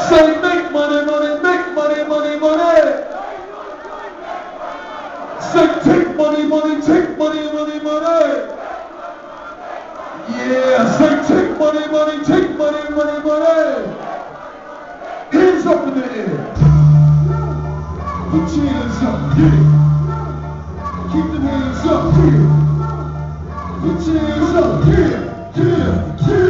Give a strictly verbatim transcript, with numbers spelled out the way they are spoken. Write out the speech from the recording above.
Say make money, money, make money, money, money. Say take money, money, take money, money, money. Yeah, say take money, money, take money, money, money. Hands up in the air. Put your hands up, yeah. Keep the hands up, yeah. Put your hands up, yeah, yeah, yeah.